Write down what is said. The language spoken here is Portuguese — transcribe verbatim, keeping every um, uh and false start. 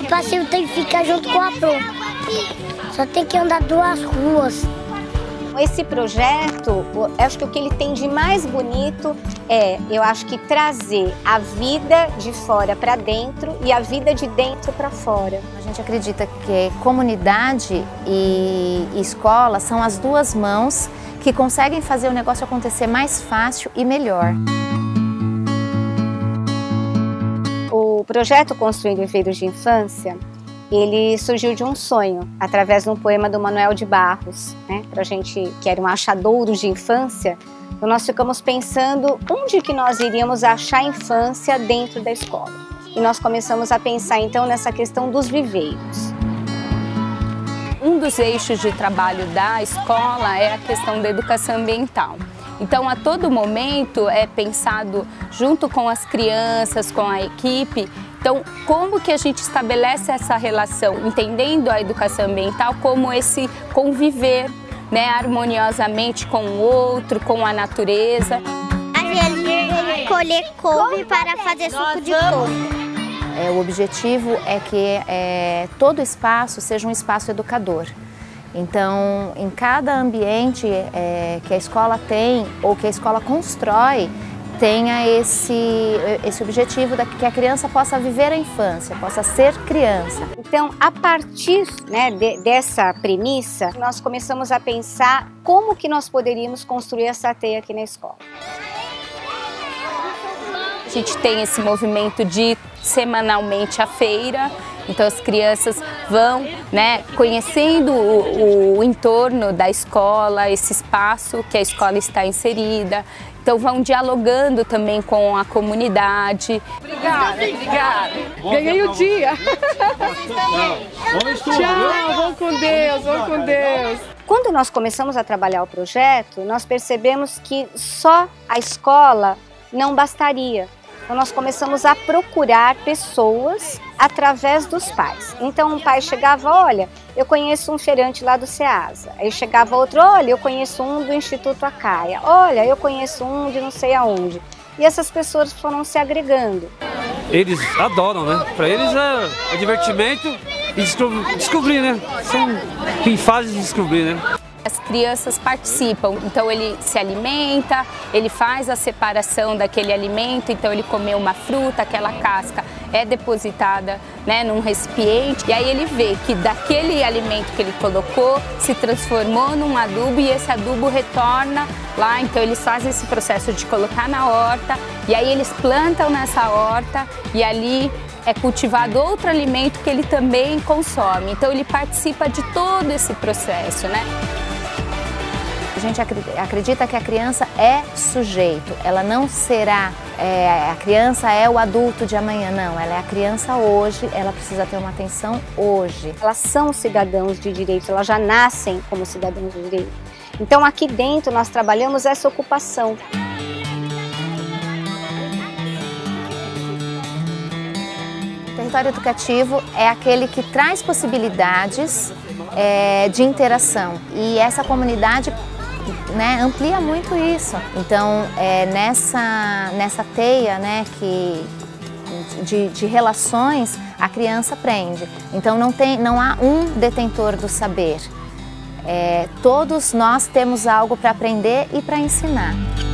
O passeio tem que ficar junto com a Pro. Só tem que andar duas ruas. Esse projeto, eu acho que o que ele tem de mais bonito é, eu acho que trazer a vida de fora para dentro e a vida de dentro para fora. A gente acredita que comunidade e escola são as duas mãos que conseguem fazer o negócio acontecer mais fácil e melhor. O projeto Construindo Viveiros de Infância, ele surgiu de um sonho, através de um poema do Manuel de Barros, né? Pra gente, que era um achadouro de infância, então nós ficamos pensando onde que nós iríamos achar a infância dentro da escola. E nós começamos a pensar então nessa questão dos viveiros. Um dos eixos de trabalho da escola é a questão da educação ambiental. Então, a todo momento é pensado junto com as crianças, com a equipe. Então, como que a gente estabelece essa relação, entendendo a educação ambiental como esse conviver, né, harmoniosamente com o outro, com a natureza. A gente veio colher couve para fazer suco de couve. É, o objetivo é que é, todo espaço seja um espaço educador. Então, em cada ambiente é, que a escola tem ou que a escola constrói, tenha esse, esse objetivo de que a criança possa viver a infância, possa ser criança. Então, a partir, né, de, dessa premissa, nós começamos a pensar como que nós poderíamos construir essa teia aqui na escola. A gente tem esse movimento de semanalmente a feira, então as crianças vão, né, conhecendo o, o entorno da escola, esse espaço que a escola está inserida, então vão dialogando também com a comunidade. Obrigada, obrigada. Ganhei o dia. Tchau, vamos com Deus, vamos com Deus. Quando nós começamos a trabalhar o projeto, nós percebemos que só a escola não bastaria. Então nós começamos a procurar pessoas através dos pais. Então um pai chegava, olha, eu conheço um feirante lá do SEASA. Aí chegava outro, olha, eu conheço um do Instituto Acaia. Olha, eu conheço um de não sei aonde. E essas pessoas foram se agregando. Eles adoram, né? Para eles é, é divertimento e descobrir, descobrir, né? São em fase de descobrir, né? As crianças participam, então ele se alimenta, ele faz a separação daquele alimento, então ele comeu uma fruta, aquela casca é depositada, né, num recipiente, e aí ele vê que daquele alimento que ele colocou se transformou num adubo e esse adubo retorna lá, então eles fazem esse processo de colocar na horta e aí eles plantam nessa horta e ali é cultivado outro alimento que ele também consome, então ele participa de todo esse processo, né? A gente acredita que a criança é sujeito, ela não será, é, a criança é o adulto de amanhã, não, ela é a criança hoje, ela precisa ter uma atenção hoje. Elas são cidadãos de direito, elas já nascem como cidadãos de direito. Então aqui dentro nós trabalhamos essa ocupação. O território educativo é aquele que traz possibilidades é, de interação e essa comunidade, né, amplia muito isso. Então, é nessa, nessa teia, né, que, de, de relações, a criança aprende. Então, não, tem, não há um detentor do saber. É, todos nós temos algo para aprender e para ensinar.